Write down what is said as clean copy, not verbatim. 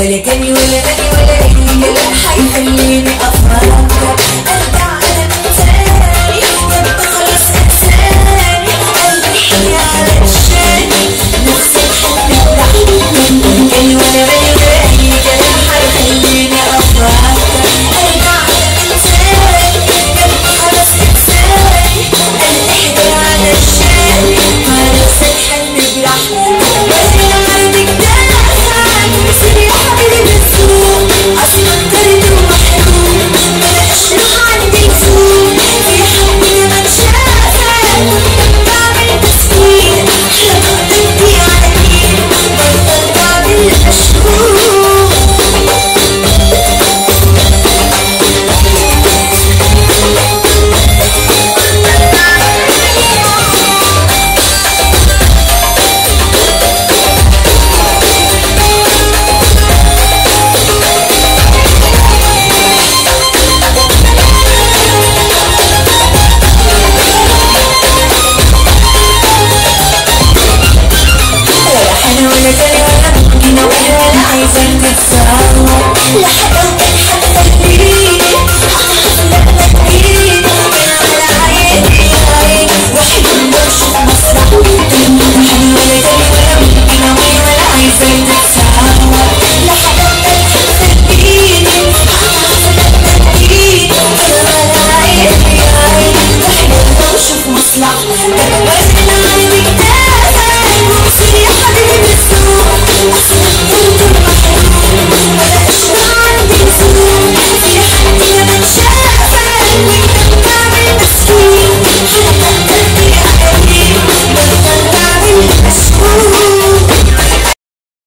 ولا جاني ولا ماني ولا اي كلام هيخليني افرق. ارجع انا من تاني جنب خلاص انساني، قلبي حي علشاني نفس الحلم بتاعي. ولا جاني ولا ماني ولا اي كلام هيخليني افرق. ارجع انا من تاني جنب خلاص انساني، قلبي حي علشاني نفس الحلم بتاعي. ولا جالي ولا ممكن ولا عايزك تتصور. لا حاجة